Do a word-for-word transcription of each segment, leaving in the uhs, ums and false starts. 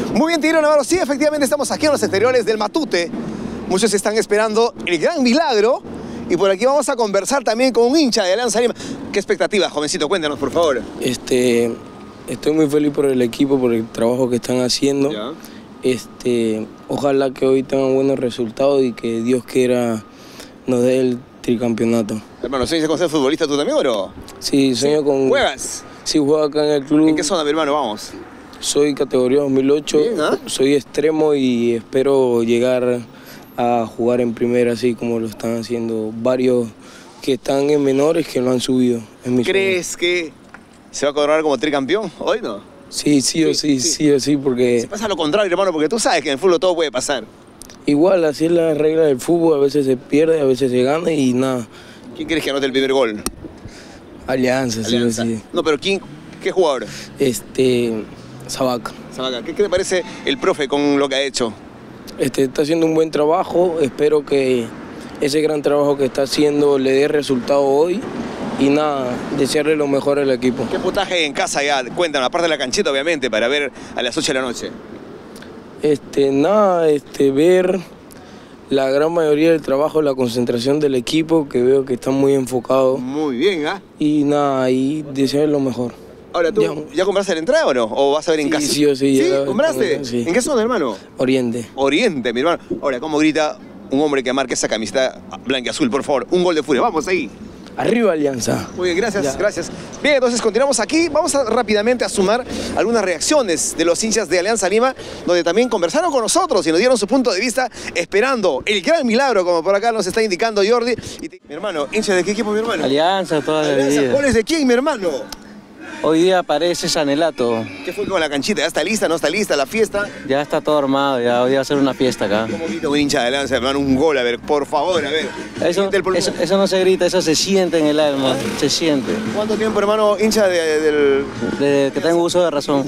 Muy bien, Tigre Navarro, sí, efectivamente estamos aquí en los exteriores del Matute. Muchos están esperando el gran milagro y por aquí vamos a conversar también con un hincha de Alianza Lima. ¿Qué expectativa, jovencito? Cuéntanos, por favor. Este, estoy muy feliz por el equipo, por el trabajo que están haciendo. Ya. Este, ojalá que hoy tengan buenos resultados y que Dios quiera nos dé el tricampeonato. Hermano, ¿sueñas con ser futbolista tú también o no? Sí, sueño con... ¿Juegas? Sí, juego acá en el club. ¿En qué zona, mi hermano? Vamos. Soy categoría dos mil ocho, Bien, ¿eh? Soy extremo y espero llegar a jugar en primera, así como lo están haciendo varios que están en menores que lo han subido. En mi ¿Crees sueño. que se va a coronar como tricampeón? Hoy no. Sí, sí o sí, sí, sí, sí o sí, porque... Se pasa lo contrario, hermano, porque tú sabes que en el fútbol todo puede pasar. Igual, así es la regla del fútbol, a veces se pierde, a veces se gana y nada. ¿Quién crees que anote el primer gol? Alianza, Alianza. sí o sí. No, pero ¿quién? ¿Qué jugador? Este, Sabaca. Sabaca. ¿Qué, ¿Qué te parece el profe con lo que ha hecho? Este, está haciendo un buen trabajo, espero que ese gran trabajo que está haciendo le dé resultado hoy y nada, desearle lo mejor al equipo. ¿Qué puntaje en casa ya? Cuéntanos, aparte de la canchita, obviamente, para ver a las ocho de la noche. Este, nada, este, ver la gran mayoría del trabajo, la concentración del equipo, que veo que están muy enfocados. Muy bien, ¿ah? ¿eh? Y nada, y desearle lo mejor. Ahora, ¿tú ya, ¿ya compraste la entrada o no? ¿O vas a ver en sí, casa? Sí, o sí. ¿Sí? Ya ¿Compraste? Sí. ¿En qué zona, hermano? Oriente. Oriente, mi hermano. Ahora, ¿cómo grita un hombre que marque esa camiseta blanca y azul, por favor? Un gol de furia. Vamos ahí. Arriba, Alianza. Muy bien, gracias, ya. gracias. Bien, entonces continuamos aquí. Vamos a, rápidamente a sumar algunas reacciones de los hinchas de Alianza Lima, donde también conversaron con nosotros y nos dieron su punto de vista, esperando el gran milagro, como por acá nos está indicando Jordi. Y te... Mi hermano, ¿hincha de qué equipo, mi hermano? Alianza toda la vida. ¿Goles de quién, mi hermano? Hoy día aparece Sanelato. ¿Qué fue con la canchita? ¿Ya está lista? ¿No está lista la fiesta? Ya está todo armado, ya hoy va a ser una fiesta acá. ¿Cómo grita un hincha de Alianza, hermano? Un gol, a ver, por favor, a ver. Eso, eso, eso no se grita, eso se siente en el alma, se siente. ¿Cuánto tiempo, hermano, hincha de, de, del...? Desde que tengo uso de razón.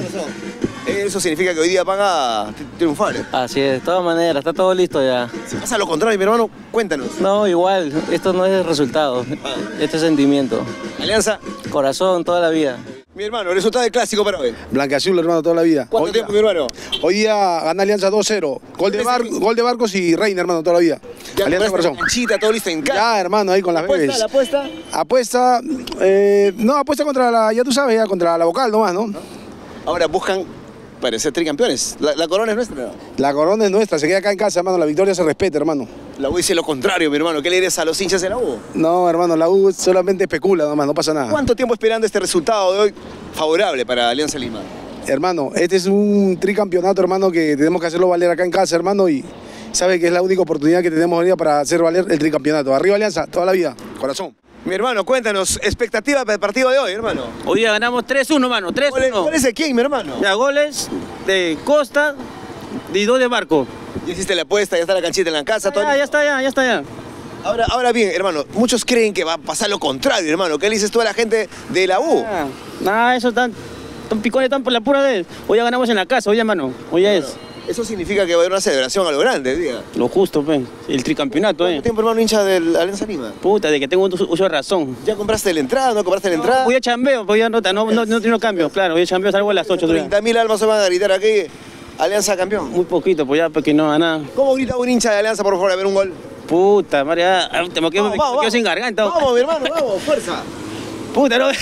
Eso significa que hoy día van a triunfar. Así es, de todas maneras, está todo listo ya. Si pasa lo contrario, mi hermano, cuéntanos. No, igual, esto no es el resultado, este es sentimiento. Alianza. Corazón, toda la vida. Mi hermano, el resultado del clásico para hoy. Blanquiazul, hermano, toda la vida. ¿Cuánto hoy tiempo, día, mi hermano? Hoy día gana Alianza dos cero. Gol de, Bar, gol de Barcos y Reina, hermano, toda la vida. Ya Alianza Corazón. Canchita, todo listo en casa. Ya, hermano, ahí con las bebés. ¿La apuesta? Apuesta, eh, no, apuesta contra la, ya tú sabes, ya contra la vocal nomás, ¿no? Ahora buscan parecer tricampeones. La, la corona es nuestra. La corona es nuestra, se queda acá en casa, hermano, la victoria se respeta, hermano. La U dice lo contrario, mi hermano. ¿Qué le dices a los hinchas de la U? No, hermano, la U solamente especula nomás, no pasa nada. ¿Cuánto tiempo esperando este resultado de hoy favorable para Alianza Lima? Hermano, este es un tricampeonato, hermano, que tenemos que hacerlo valer acá en casa, hermano, y sabe que es la única oportunidad que tenemos hoy día para hacer valer el tricampeonato. Arriba Alianza, toda la vida, corazón. Mi hermano, cuéntanos, expectativa para el partido de hoy, hermano. Hoy día ganamos tres uno, mano, tres uno. ¿Cuál es de quién, mi hermano? Ya, goles de Costa y dos de Barco. Ya hiciste la apuesta, ya está la canchita en la casa. Ya, todo... ya, ya está, ya, ya está, ya. Ahora, ahora bien, hermano, muchos creen que va a pasar lo contrario, hermano. ¿Qué le dices tú a la gente de la U? Ah, nada, eso tan, tan picones, tan por la pura vez. Hoy ya ganamos en la casa, hoy ya, mano, hoy ya es. Eso significa que va a haber una celebración a lo grande, diga. Lo justo, pe. El tricampeonato, eh. ¿Cuánto tiempo, hermano, hincha del Alianza Lima? Puta, de que tengo uso de razón. ¿Ya compraste la entrada? ¿No compraste la entrada? Voy a chambeo, pues ya no, no, no, no, no cambio, claro, voy a chambeo, salgo a las ocho. treinta mil almas se van a gritar aquí. Alianza campeón. Muy poquito, pues ya, porque no, nada. ¿Cómo grita un hincha de Alianza, por favor, a ver un gol? Puta, María, te me quedo, Vamos, me, vamos, me quedo sin garganta. Vamos, mi hermano, vamos, fuerza. Puta, no.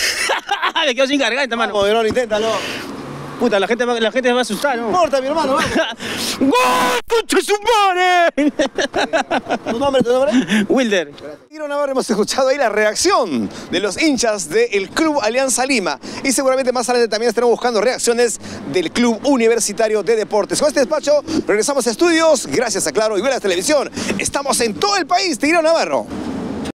Me quedo sin garganta, mano. Vamos, mi hermano, inténtalo. Puta, la gente, la gente se va a asustar, ¿no? No importa, mi hermano, vamos. ¡Gol! ¡Concha su madre! ¿Tu nombre, tu nombre? Wilder. Tigre Navarro, hemos escuchado ahí la reacción de los hinchas del Club Alianza Lima. Y seguramente más adelante también estaremos buscando reacciones del Club Universitario de Deportes. Con este despacho regresamos a estudios. Gracias a Claro y Velas Televisión. Estamos en todo el país, Tigre Navarro.